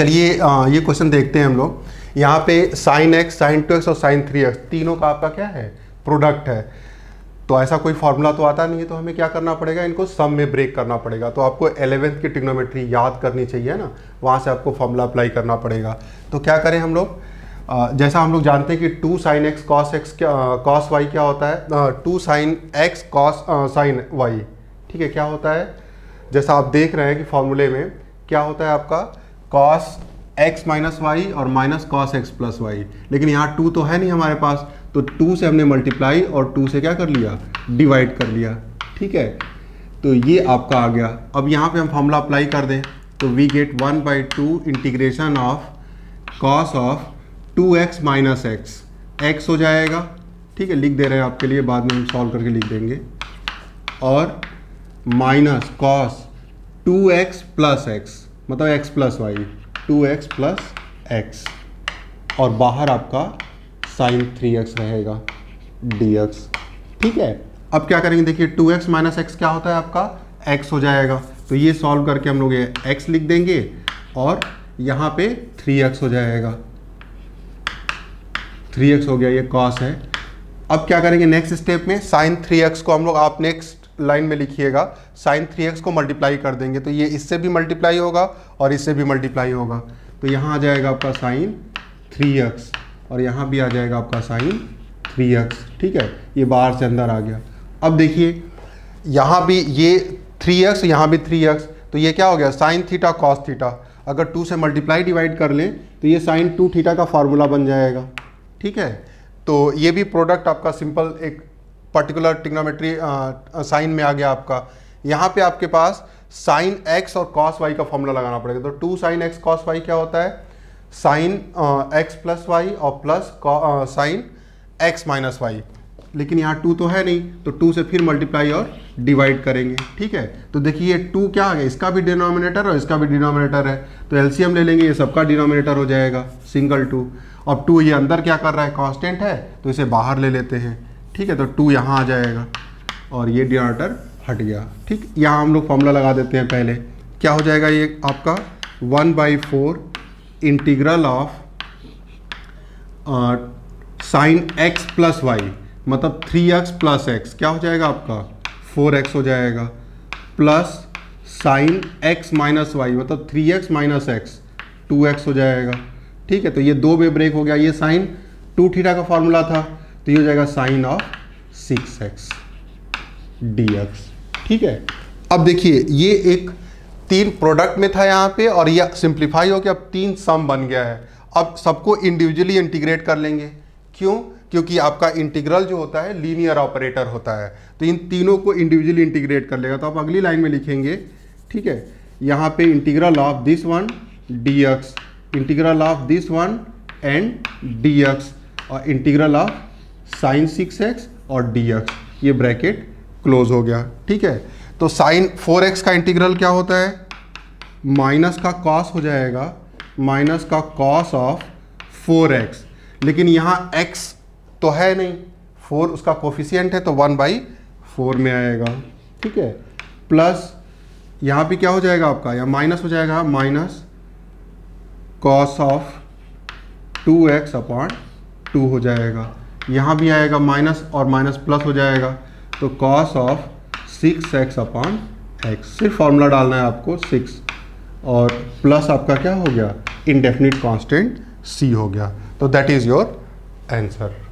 चलिए ये क्वेश्चन देखते हैं हम लोग। यहाँ पे sin x, sin 2x और sin 3x तीनों का आपका क्या है, प्रोडक्ट है। तो ऐसा कोई फॉर्मूला तो आता नहीं है, तो हमें क्या करना पड़ेगा, इनको सम में ब्रेक करना पड़ेगा। तो आपको 11th की ट्रिग्नोमेट्री याद करनी चाहिए ना, वहाँ से आपको फॉर्मूला अप्लाई करना पड़ेगा। तो क्या करें हम लोग, जैसा हम लोग जानते हैं कि 2 sin x cos x cos y क्या होता है, 2 sin x cos sin y, ठीक है, क्या होता है, जैसा आप देख रहे हैं कि फॉर्मूले में क्या होता है आपका cos x माइनस वाई और minus cos x plus y. लेकिन यहाँ 2 तो है नहीं हमारे पास, तो 2 से हमने मल्टीप्लाई और 2 से क्या कर लिया, डिवाइड कर लिया, ठीक है। तो ये आपका आ गया। अब यहाँ पे हम फॉर्मूला अप्लाई कर दें तो we get 1/2 integration of cos of 2x minus x हो जाएगा, ठीक है, लिख दे रहे हैं आपके लिए, बाद में हम सॉल्व करके लिख देंगे, और minus cos 2x plus x मतलब x plus y, 2x plus x, और बाहर आपका sin 3x रहेगा dx, ठीक है। अब क्या करेंगे, देखिए 2x माइनस x क्या होता है आपका x हो जाएगा। तो ये सॉल्व करके हम लोग ये x लिख देंगे और यहाँ पे 3x हो जाएगा, 3x हो गया, ये cos है। अब क्या करेंगे नेक्स्ट स्टेप में, sin 3x को हम लोग, आप नेक्स्ट लाइन में लिखिएगा, sin 3x को मल्टीप्लाई कर देंगे, तो ये इससे भी मल्टीप्लाई होगा और इससे भी मल्टीप्लाई होगा। तो यहाँ आ जाएगा आपका sin 3x और यहाँ भी आ जाएगा आपका sin 3x, ठीक है, ये बाहर से अंदर आ गया। अब देखिए यहाँ भी ये 3x, यहाँ भी 3x, तो ये क्या हो गया, sin थीटा cos थीटा। अगर 2 से मल्टीप्लाई डिवाइड कर लें तो ये sin 2 थीटा का फार्मूला बन जाएगा, ठीक है। तो ये भी प्रोडक्ट आपका सिंपल एक पर्टिकुलर ट्रिग्नोमेट्री साइन में आ गया आपका। यहाँ पे आपके पास sin x और cos y का फॉर्मूला लगाना पड़ेगा। तो 2 sin x cos y क्या होता है, sin x प्लस वाई और plus sin x minus y. लेकिन यहाँ 2 तो है नहीं, तो 2 से फिर मल्टीप्लाई और डिवाइड करेंगे, ठीक है। तो देखिए 2 क्या आ गया, इसका भी डिनोमिनेटर और इसका भी डिनोमिनेटर है, तो एलसीएम ले लेंगे, ये सबका डिनोमिनेटर हो जाएगा सिंगल 2। अब 2 ये अंदर क्या कर रहा है, कांस्टेंट है, तो इसे बाहर ले लेते हैं, ठीक है। तो 2 यहाँ आ जाएगा और ये डिनोमिनेटर हट गया, ठीक। यहाँ हम लोग फॉर्मूला लगा देते हैं पहले, क्या हो जाएगा ये आपका 1/4 integral of sin x plus y मतलब 3x प्लस x, क्या हो जाएगा आपका 4x हो जाएगा, plus sin x minus y मतलब 3x माइनस x 2x हो जाएगा, ठीक है। तो ये 2 में ब्रेक हो गया, ये sin 2 थीटा का फॉर्मूला था, तो ये हो जाएगा sin ऑफ 6x dx, ठीक है। अब देखिए ये एक 3 प्रोडक्ट में था यहाँ पे, और ये सिंप्लीफाई हो गया, अब 3 सम बन गया है। अब सबको इंडिविजुअली इंटीग्रेट कर लेंगे, क्यों, क्योंकि आपका इंटीग्रल जो होता है लीनियर ऑपरेटर होता है, तो इन तीनों को इंडिविजुअली इंटीग्रेट कर लेगा। तो आप अगली लाइन में लिखेंगे, ठीक है, यहाँ पे integral of this one dx, integral of this one and dx, और इंटीग्रल ऑफ sin 6x और dx, ये ब्रैकेट क्लोज हो गया, ठीक है। तो sin 4x का इंटीग्रल क्या होता है, माइनस का cos हो जाएगा, माइनस का cos ऑफ 4x, लेकिन यहाँ x तो है नहीं, 4 उसका कोफिशिएंट है, तो 1/4 में आएगा, ठीक है। प्लस यहाँ भी क्या हो जाएगा आपका, या माइनस हो जाएगा, minus cos of 2x upon 2 हो जाएगा, यहाँ भी आएगा माइनस और माइनस प्लस हो जाएगा, तो cos of 6x upon x, सिर्फ फॉर्मूला डालना है आपको 6, और प्लस आपका क्या हो गया, इंडेफिनिट कांस्टेंट c हो गया। तो दैट इज़ योर आंसर।